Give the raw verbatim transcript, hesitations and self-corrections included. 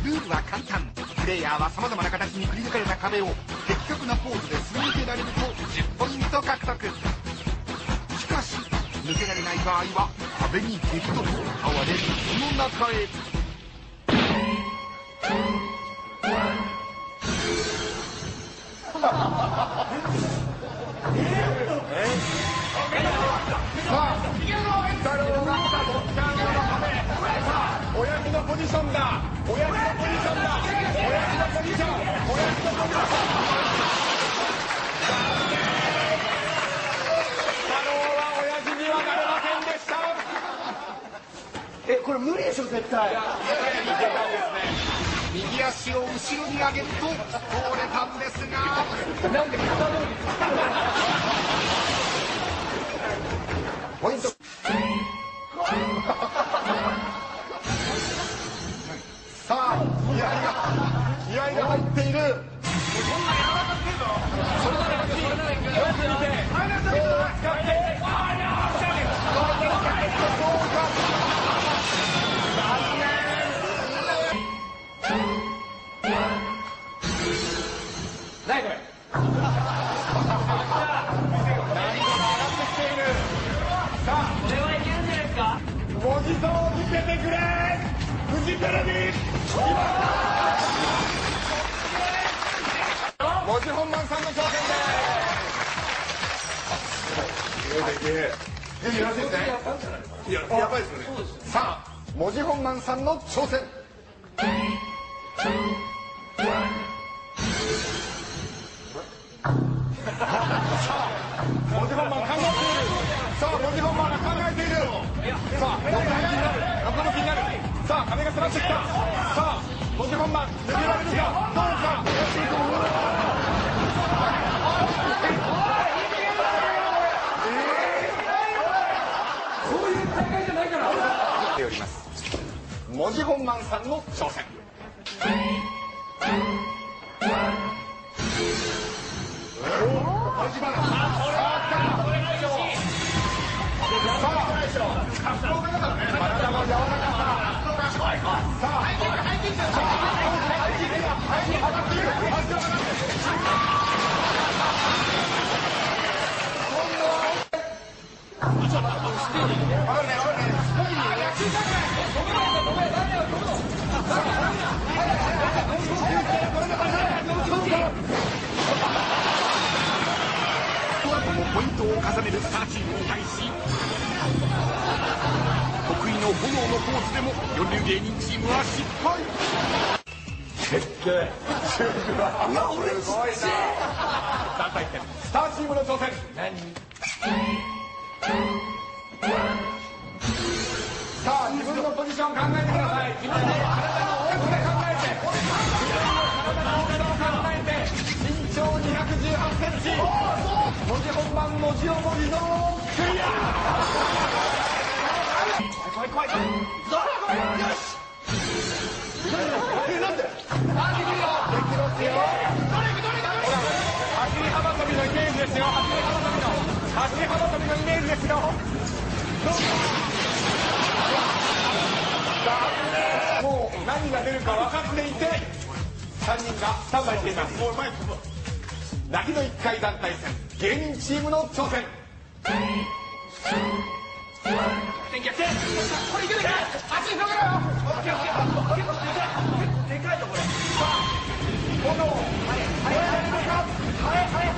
ルールは簡単。プレイヤーはさまざまな形にくり抜かれた壁を的確なポーズですり抜けられるとじゅっポイント獲得。しかし抜けられない場合は壁に激突、哀れ水の中へ。 親父のポジションだ。親父のポジションだ。親父のポジション。親父のポジション。親父のポジション。太郎は親父にはなれませんでした。 え、これ無理でしょ絶対。 右足を後ろに上げると通れたんですが、 なんで片通りポイント。さあ、気合が気合が入っている。それならよく見て、よく使って何これ。これはいけるんじゃないですか。 文字層を見せてくれ。フジテレビ。文字本番さんの挑戦です。いや、よろしいですね。いや、やばいですよね。さあ、文字本番さんの挑戦。文字本番考えている。さあ、文字本番が考えている。さあ、横向きになる。横向きになる。さあ、壁が迫ってきた。さあ、文字本番抜けられるかどうか。 そういう大会じゃないから。 ております。文字本番さんの挑戦。始まる。体も柔らかさ。さあ、入っている入っている。入っている上がっている。 ポイントを重ねるスターチームに対し、得意の炎のポーズでも四流芸人チームは失敗。 設計シュールはうわ俺すごいな。団体戦スターチームの挑戦。何。さあ、自分のポジション考えてください。自分の体の大きさ考えて、自分の体の大きさを考えて、身長にひゃくじゅうはちセンチ、文字本番文字を文字のクリア。怖い怖い怖い。よし。え、なんで？できますよ。走り幅跳びのイメージですよ。走り幅跳びの走り幅跳びのイメージですよ。もう何が出るか分かっていてさんにんがスタンバイしています。泣きのいっかい団体戦芸人チームの挑戦。逆転。これいけるか。足広げろよ。でかいよこれ。さあ、炎。はいはいはいはいはい。